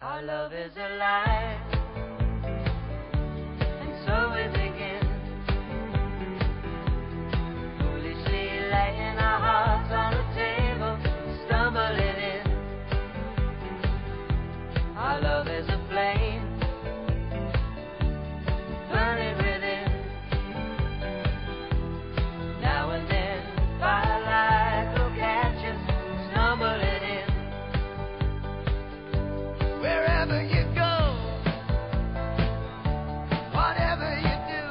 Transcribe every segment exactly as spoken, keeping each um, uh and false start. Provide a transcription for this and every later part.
Our love is alive, and so we begin, foolishly laying our hearts on the table, stumbling in. Our love is a flame, burning within. Now and then, firelight will catch us, stumbling in. Wherever you go, whatever you do,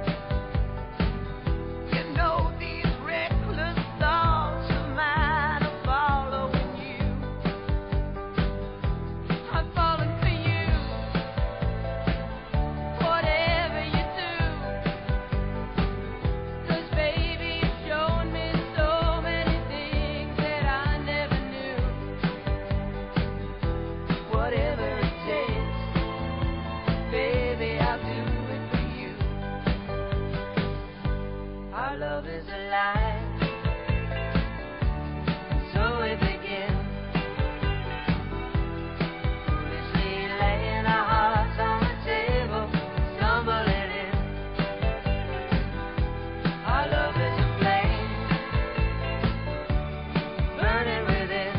you know these reckless thoughts of mine are following you. I'm falling for you, whatever you do, 'cause baby you've shown me so many things that I never knew. Whatever it takes, baby, I'll do it for you. Our love is alive, so we begin, foolishly laying our hearts on the table, stumbling in. Our love is a flame, burning within.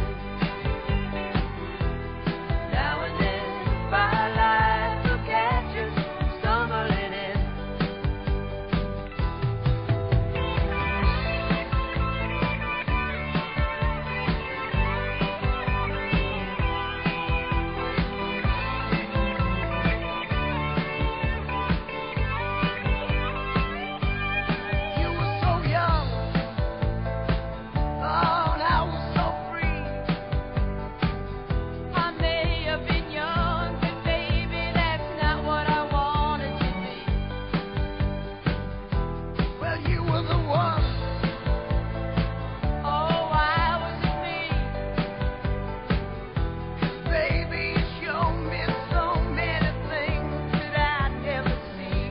Now and then, firelight will catch us, stumbling in. You were so young, oh, and I was so free. I may have been young, but baby, that's not what I wanted to be. Well, you were the one. Oh, I was me. 'Cause baby, you showed me so many things that I'd never seen.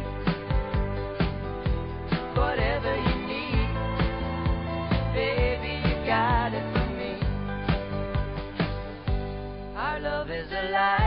Whatever you need, baby, you got it from me. Our love is alive.